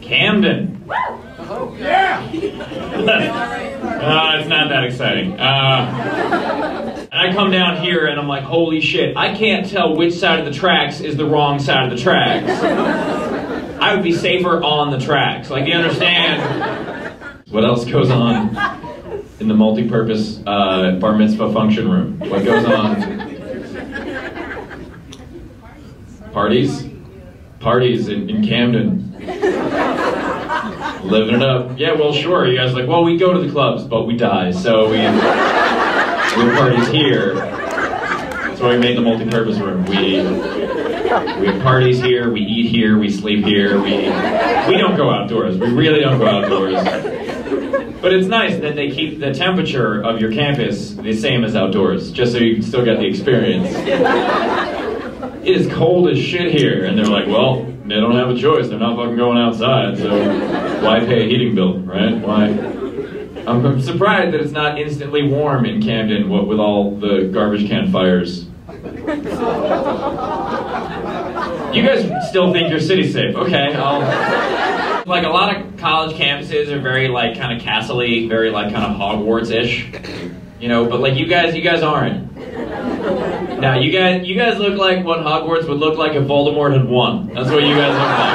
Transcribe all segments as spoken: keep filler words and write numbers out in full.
Camden. Oh, yeah! uh, it's not that exciting. Uh, and I come down here and I'm like, holy shit, I can't tell which side of the tracks is the wrong side of the tracks. I would be safer on the tracks. Like, you understand what else goes on in the multi-purpose uh, bar mitzvah function room? What goes on? Parties? Parties in, in Camden. Living it up. Yeah, well, sure. You guys are like, well, we go to the clubs, but we die, so we, we have parties here. That's why we made the multi-purpose room. We, we have parties here, we eat here, we sleep here, we, we don't go outdoors. We really don't go outdoors. But it's nice that they keep the temperature of your campus the same as outdoors, just so you can still get the experience. It is cold as shit here, and they're like, well, they don't have a choice. They're not fucking going outside, so why pay a heating bill, right? Why? I'm surprised that it's not instantly warm in Camden with all the garbage can fires. You guys still think your city's safe? Okay, I'll... Like, a lot of college campuses are very, like, kind of castle-y, very, like, kind of Hogwarts-ish. You know, but, like, you guys, you guys aren't. Now, you guys, you guys look like what Hogwarts would look like if Voldemort had won. That's what you guys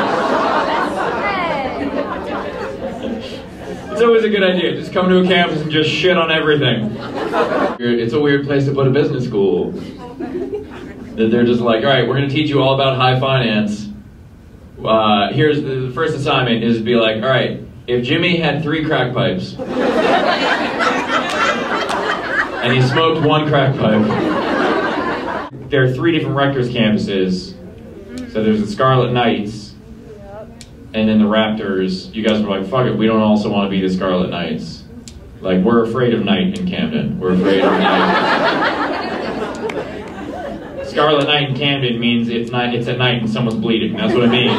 look like. It's always a good idea. Just come to a campus and just shit on everything. It's a weird place to put a business school. That they're just like, all right, we're going to teach you all about high finance. Uh, here's the, the first assignment is to be like, all right, if Jimmy had three crack pipes and he smoked one crack pipe, there are three different Rutgers campuses. So there's the Scarlet Knights, and then the Raptors. You guys were like, fuck it, we don't also want to be the Scarlet Knights. Like, we're afraid of night in Camden. We're afraid of night. Scarlet Night in Camden means it's night, it's at night and someone's bleeding. That's what it means.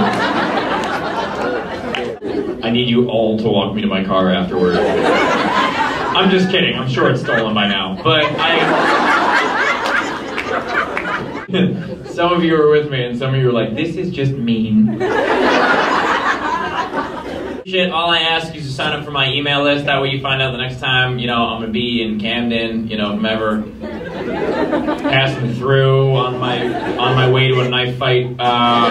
I need you all to walk me to my car afterward. I'm just kidding. I'm sure it's stolen by now. But I... Some of you were with me and some of you were like, this is just mean. Shit, all I ask is to sign up for my email list. That way you find out the next time, you know, I'm going to be in Camden, you know, if I'm ever passing through on my on my way to a knife fight. Uh,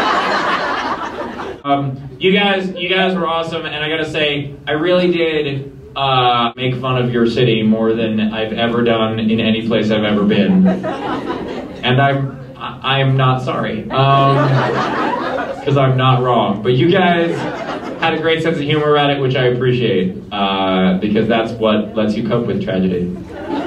um, you guys, you guys were awesome, and I gotta say, I really did uh, make fun of your city more than I've ever done in any place I've ever been, and I'm I'm not sorry, because um, I'm not wrong. But you guys had a great sense of humor about it, which I appreciate, uh, because that's what lets you cope with tragedy.